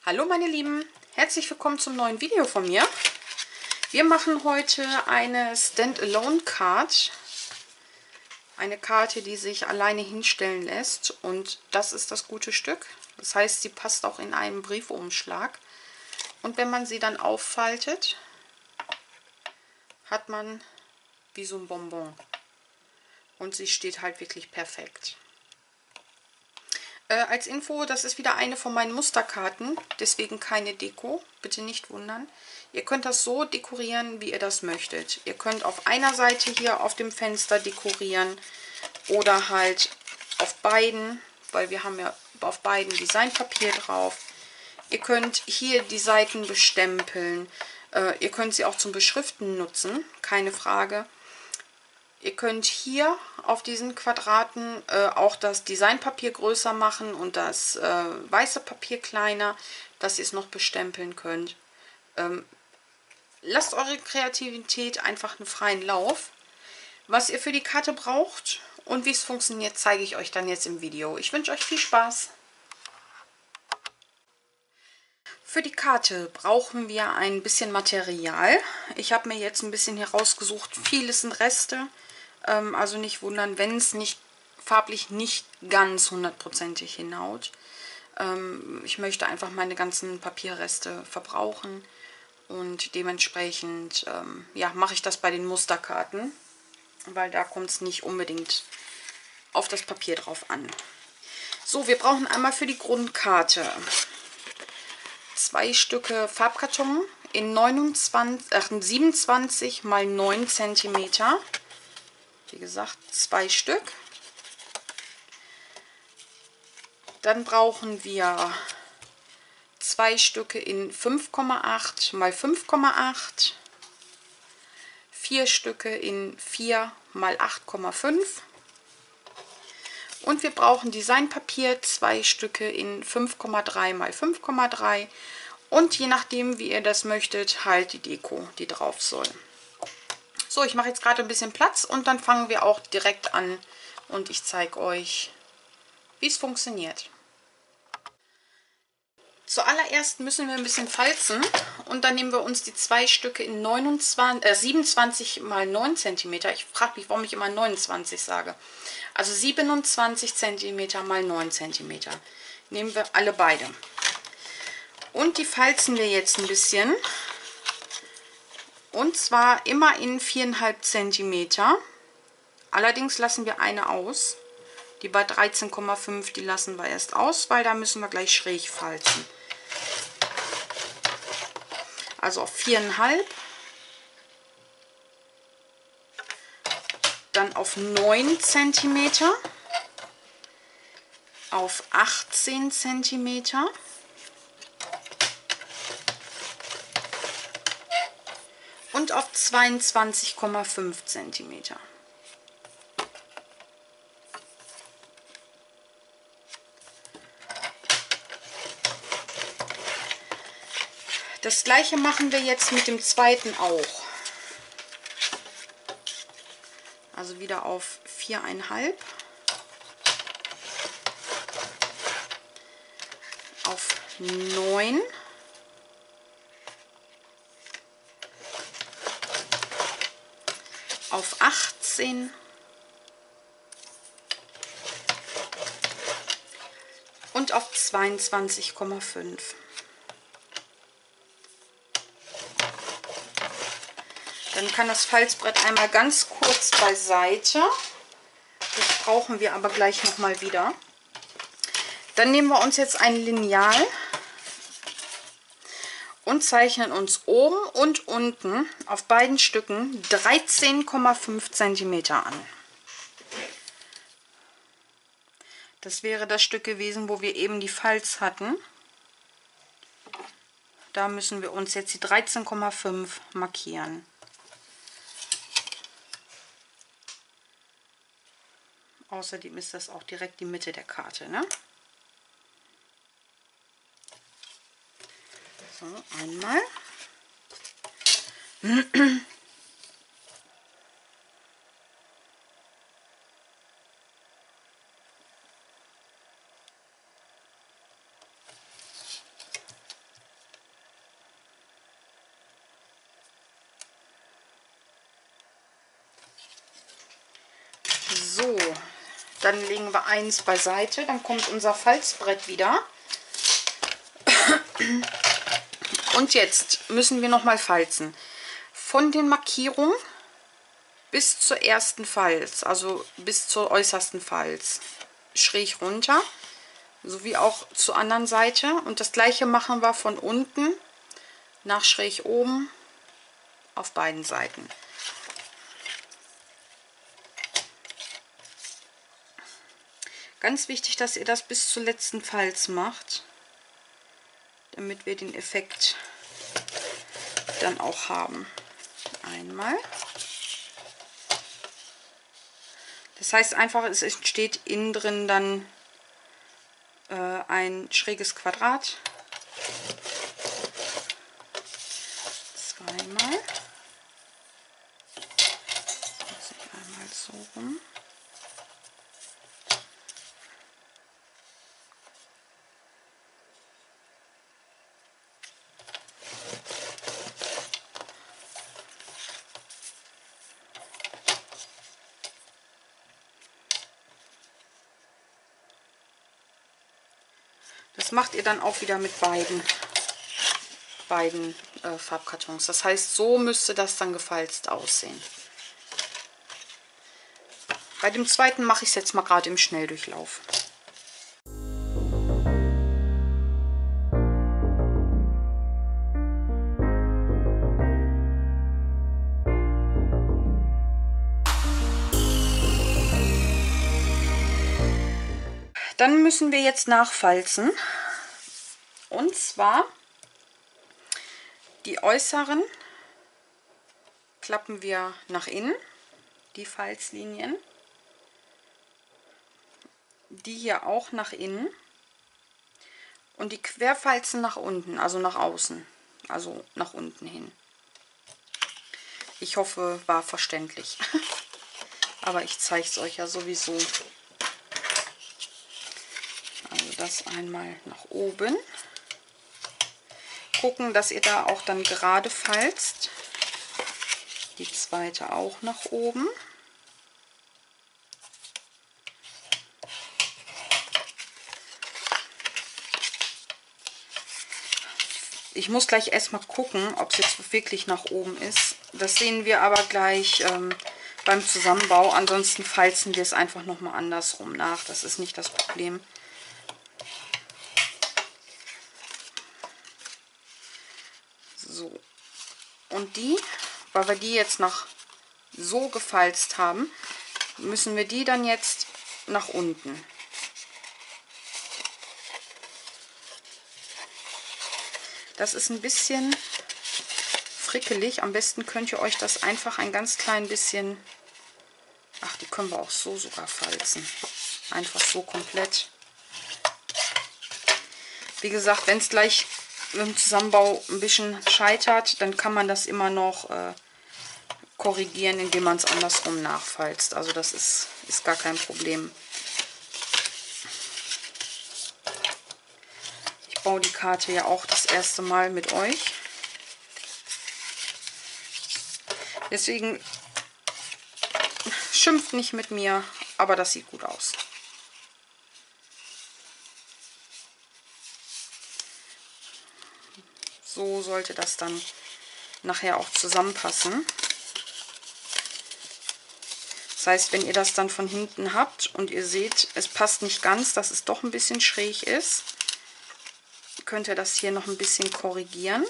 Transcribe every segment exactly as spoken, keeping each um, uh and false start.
Hallo meine Lieben, herzlich willkommen zum neuen Video von mir. Wir machen heute eine Stand-Alone Card. Eine Karte, die sich alleine hinstellen lässt, und das ist das gute Stück. Das heißt, sie passt auch in einen Briefumschlag. Und wenn man sie dann auffaltet, hat man wie so ein Bonbon. Und sie steht halt wirklich perfekt. Äh, als Info, das ist wieder eine von meinen Musterkarten, deswegen keine Deko, bitte nicht wundern. Ihr könnt das so dekorieren, wie ihr das möchtet. Ihr könnt auf einer Seite hier auf dem Fenster dekorieren oder halt auf beiden, weil wir haben ja auf beiden Designpapier drauf. Ihr könnt hier die Seiten bestempeln, äh, ihr könnt sie auch zum Beschriften nutzen, keine Frage. Ihr könnt hier auf diesen Quadraten äh, auch das Designpapier größer machen und das äh, weiße Papier kleiner, dass ihr es noch bestempeln könnt. Ähm, lasst eure Kreativität einfach einen freien Lauf. Was ihr für die Karte braucht und wie es funktioniert, zeige ich euch dann jetzt im Video. Ich wünsche euch viel Spaß. Für die Karte brauchen wir ein bisschen Material. Ich habe mir jetzt ein bisschen hier rausgesucht. Vieles sind Reste. Also nicht wundern, wenn es nicht farblich nicht ganz hundertprozentig hinhaut. Ich möchte einfach meine ganzen Papierreste verbrauchen und dementsprechend ja, mache ich das bei den Musterkarten, weil da kommt es nicht unbedingt auf das Papier drauf an. So, wir brauchen einmal für die Grundkarte zwei Stücke Farbkarton in neunundzwanzig, ach, siebenundzwanzig mal neun Zentimeter. Wie gesagt, zwei Stück. Dann brauchen wir zwei Stücke in fünf Komma acht mal fünf Komma acht, vier Stücke in vier mal acht Komma fünf und wir brauchen Designpapier, zwei Stücke in fünf Komma drei mal fünf Komma drei und je nachdem, wie ihr das möchtet, halt die Deko, die drauf soll. So, ich mache jetzt gerade ein bisschen Platz und dann fangen wir auch direkt an und ich zeige euch, wie es funktioniert. Zuallererst müssen wir ein bisschen falzen und dann nehmen wir uns die zwei Stücke in neunundzwanzig, äh, siebenundzwanzig mal neun Zentimeter. Ich frage mich, warum ich immer neunundzwanzig sage. Also siebenundzwanzig Zentimeter mal neun Zentimeter. Nehmen wir alle beide. Und die falzen wir jetzt ein bisschen. Und zwar immer in vier Komma fünf Zentimeter. Allerdings lassen wir eine aus. Die bei dreizehn Komma fünf, die lassen wir erst aus, weil da müssen wir gleich schräg falzen. Also auf vier Komma fünf, dann auf neun Zentimeter, auf achtzehn Zentimeter und auf zweiundzwanzig Komma fünf Zentimeter. Das gleiche machen wir jetzt mit dem zweiten auch. Also wieder auf vier Komma fünf, auf neun, auf achtzehn und auf zweiundzwanzig Komma fünf. Dann kann das Falzbrett einmal ganz kurz beiseite. Das brauchen wir aber gleich noch mal wieder. Dann nehmen wir uns jetzt ein Lineal und zeichnen uns oben und unten auf beiden Stücken dreizehn Komma fünf Zentimeter an. Das wäre das Stück gewesen, wo wir eben die Falz hatten. Da müssen wir uns jetzt die dreizehn Komma fünf markieren. Außerdem ist das auch direkt die Mitte der Karte, ne? So, einmal. So, dann legen wir eins beiseite. Dann kommt unser Falzbrett wieder. Und jetzt müssen wir noch mal falzen. Von den Markierungen bis zur ersten Falz, also bis zur äußersten Falz, schräg runter, sowie auch zur anderen Seite. Und das gleiche machen wir von unten nach schräg oben auf beiden Seiten. Ganz wichtig, dass ihr das bis zur letzten Falz macht, damit wir den Effekt dann auch haben. Einmal. Das heißt einfach, es entsteht innen drin dann äh, ein schräges Quadrat. Zweimal. Das ich einmal so rum. Das macht ihr dann auch wieder mit beiden, beiden äh, Farbkartons. Das heißt, so müsste das dann gefalzt aussehen. Bei dem zweiten mache ich es jetzt mal gerade im Schnelldurchlauf. Dann müssen wir jetzt nachfalzen, und zwar die äußeren klappen wir nach innen, die Falzlinien, die hier auch nach innen und die Querfalzen nach unten, also nach außen, also nach unten hin. Ich hoffe, war verständlich, aber ich zeige es euch ja sowieso. Also das einmal nach oben. Gucken, dass ihr da auch dann gerade falzt. Die zweite auch nach oben. Ich muss gleich erstmal gucken, ob es jetzt wirklich nach oben ist. Das sehen wir aber gleich ähm, beim Zusammenbau. Ansonsten falzen wir es einfach nochmal andersrum nach. Das ist nicht das Problem. So, und die, weil wir die jetzt nach so gefalzt haben, müssen wir die dann jetzt nach unten. Das ist ein bisschen frickelig. Am besten könnt ihr euch das einfach ein ganz klein bisschen, ach, die können wir auch so sogar falzen. Einfach so komplett. Wie gesagt, wenn es gleich im Zusammenbau ein bisschen scheitert, dann kann man das immer noch äh, korrigieren, indem man es andersrum nachfalzt. Also das ist, ist gar kein Problem. Ich baue die Karte ja auch das erste Mal mit euch. Deswegen schimpft nicht mit mir, aber das sieht gut aus. So sollte das dann nachher auch zusammenpassen. Das heißt, wenn ihr das dann von hinten habt und ihr seht, es passt nicht ganz, dass es doch ein bisschen schräg ist, könnt ihr das hier noch ein bisschen korrigieren.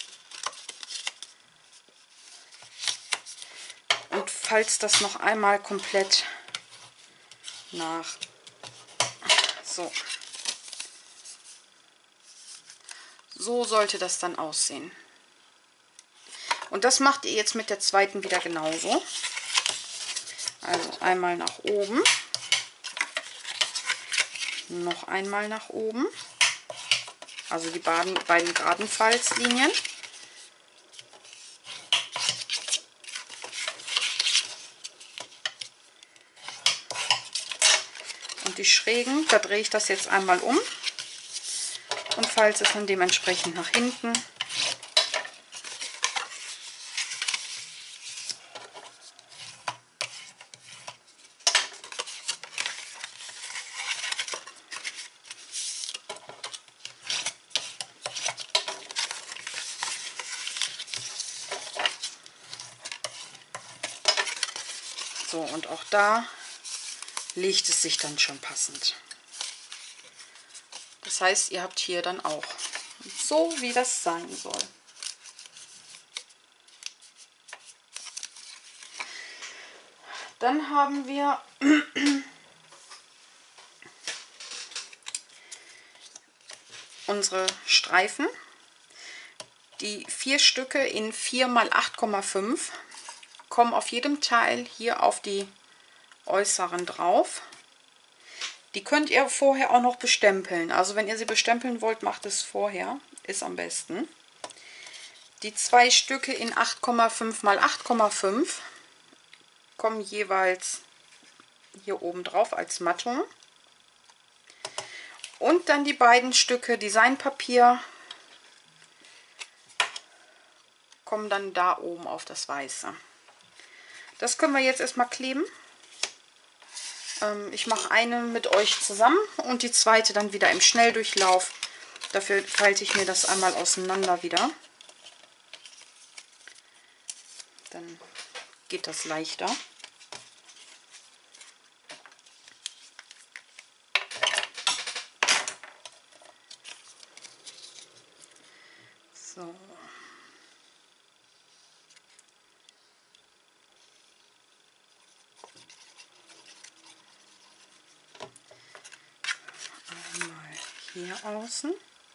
Und falzt das noch einmal komplett nach. So. So sollte das dann aussehen. Und das macht ihr jetzt mit der zweiten wieder genauso. Also einmal nach oben. Noch einmal nach oben. Also die beiden, beiden geraden Falzlinien. Und die schrägen, da drehe ich das jetzt einmal um. Und falze es dann dementsprechend nach hinten. So, und auch da legt es sich dann schon passend. Das heißt, ihr habt hier dann auch so, wie das sein soll. Dann haben wir unsere Streifen. Die vier Stücke in vier mal acht Komma fünf kommen auf jedem Teil hier auf die äußeren drauf. Die könnt ihr vorher auch noch bestempeln. Also wenn ihr sie bestempeln wollt, macht es vorher. Ist am besten. Die zwei Stücke in acht Komma fünf mal acht Komma fünf kommen jeweils hier oben drauf als Mattung. Und dann die beiden Stücke Designpapier kommen dann da oben auf das Weiße. Das können wir jetzt erstmal kleben. Ähm, ich mache eine mit euch zusammen und die zweite dann wieder im Schnelldurchlauf. Dafür falte ich mir das einmal auseinander wieder. Dann geht das leichter. So. Einmal hier außen.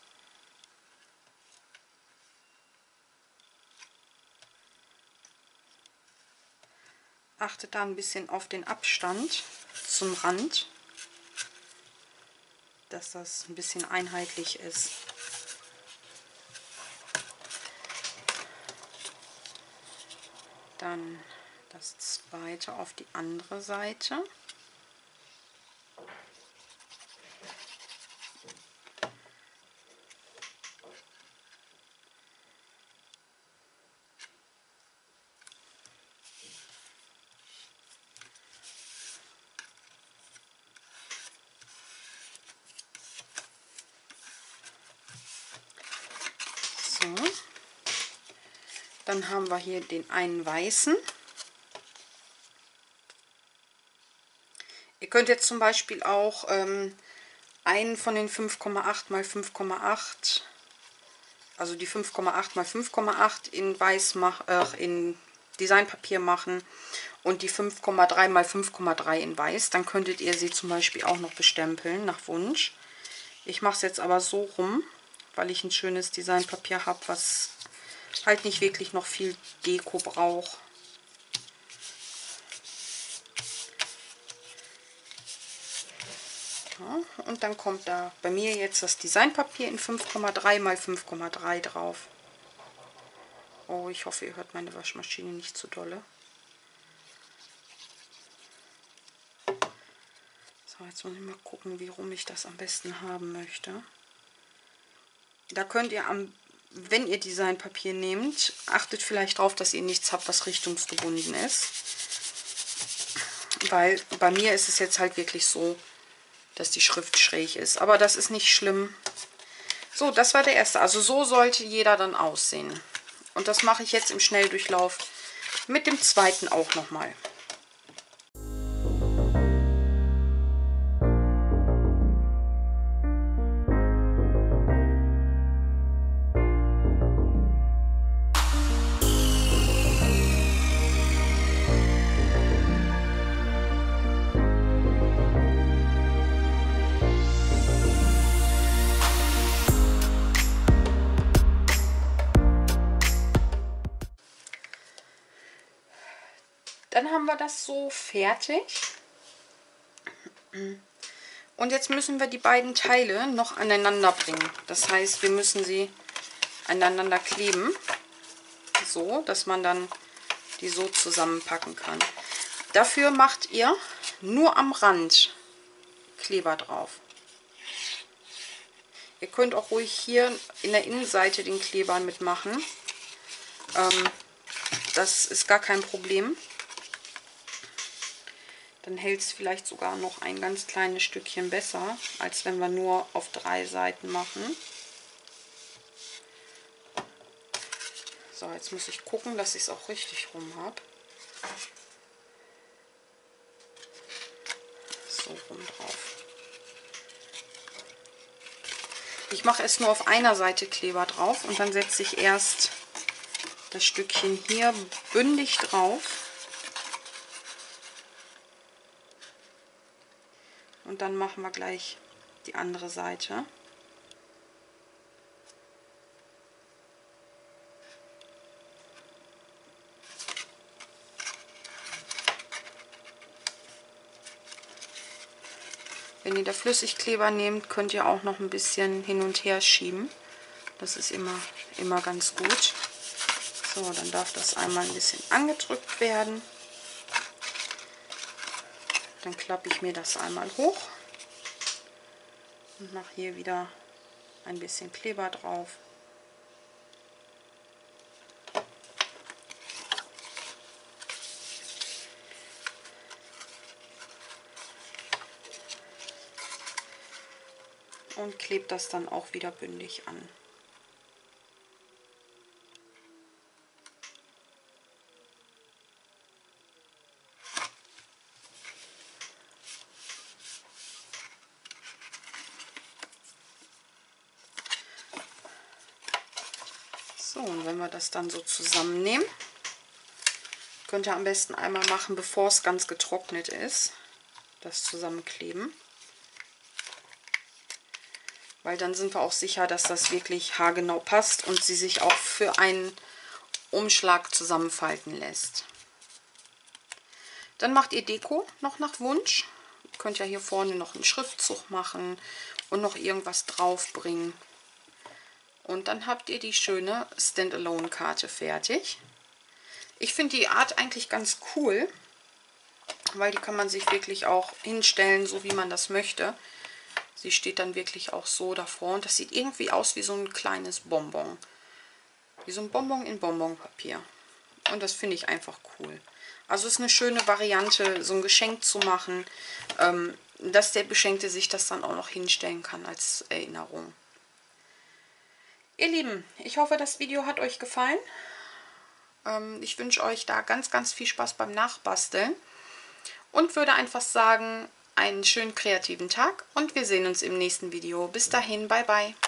Achtet da ein bisschen auf den Abstand zum Rand, dass das ein bisschen einheitlich ist. Dann das zweite auf die andere Seite. So. Dann haben wir hier den einen weißen. Ihr könnt jetzt zum Beispiel auch ähm, einen von den fünf Komma acht mal fünf Komma acht, also die fünf Komma acht mal fünf Komma acht in weiß mach, äh, in Designpapier machen und die fünf Komma drei mal fünf Komma drei in weiß. Dann könntet ihr sie zum Beispiel auch noch bestempeln nach Wunsch. Ich mache es jetzt aber so rum, weil ich ein schönes Designpapier habe, was halt nicht wirklich noch viel Deko braucht. Ja, und dann kommt da bei mir jetzt das Designpapier in fünf Komma drei mal fünf Komma drei drauf. Oh, ich hoffe, ihr hört meine Waschmaschine nicht zu dolle. So, jetzt muss ich mal gucken, wie rum ich das am besten haben möchte. Da könnt ihr, am, wenn ihr Designpapier nehmt, achtet vielleicht darauf, dass ihr nichts habt, was richtungsgebunden ist. Weil bei mir ist es jetzt halt wirklich so, dass die Schrift schräg ist. Aber das ist nicht schlimm. So, das war der erste. Also so sollte jeder dann aussehen. Und das mache ich jetzt im Schnelldurchlauf mit dem zweiten auch nochmal. Dann haben wir das so fertig. Und jetzt müssen wir die beiden Teile noch aneinander bringen. Das heißt, wir müssen sie aneinander kleben. So, dass man dann die so zusammenpacken kann. Dafür macht ihr nur am Rand Kleber drauf. Ihr könnt auch ruhig hier in der Innenseite den Kleber mitmachen. Ähm, das ist gar kein Problem. Dann hält es vielleicht sogar noch ein ganz kleines Stückchen besser, als wenn wir nur auf drei Seiten machen. So, jetzt muss ich gucken, dass ich es auch richtig rum habe. so rum drauf. Ich mache erst nur auf einer Seite Kleber drauf und dann setze ich erst das Stückchen hier bündig drauf. Und dann machen wir gleich die andere Seite. Wenn ihr da Flüssigkleber nehmt, könnt ihr auch noch ein bisschen hin und her schieben. Das ist immer, immer ganz gut. So, dann darf das einmal ein bisschen angedrückt werden. Dann klappe ich mir das einmal hoch und mache hier wieder ein bisschen Kleber drauf. Und klebe das dann auch wieder bündig an. So, und wenn wir das dann so zusammennehmen, könnt ihr am besten einmal machen, bevor es ganz getrocknet ist, das zusammenkleben. Weil dann sind wir auch sicher, dass das wirklich haargenau passt und sie sich auch für einen Umschlag zusammenfalten lässt. Dann macht ihr Deko noch nach Wunsch. Ihr könnt ja hier vorne noch einen Schriftzug machen und noch irgendwas draufbringen. Und dann habt ihr die schöne Stand-Alone-Karte fertig. Ich finde die Art eigentlich ganz cool, weil die kann man sich wirklich auch hinstellen, so wie man das möchte. Sie steht dann wirklich auch so davor und das sieht irgendwie aus wie so ein kleines Bonbon. Wie so ein Bonbon in Bonbonpapier. Und das finde ich einfach cool. Also es ist eine schöne Variante, so ein Geschenk zu machen, ähm, dass der Beschenkte sich das dann auch noch hinstellen kann als Erinnerung. Ihr Lieben, ich hoffe, das Video hat euch gefallen. Ähm, ich wünsche euch da ganz, ganz viel Spaß beim Nachbasteln und würde einfach sagen, einen schönen kreativen Tag und wir sehen uns im nächsten Video. Bis dahin, bye bye.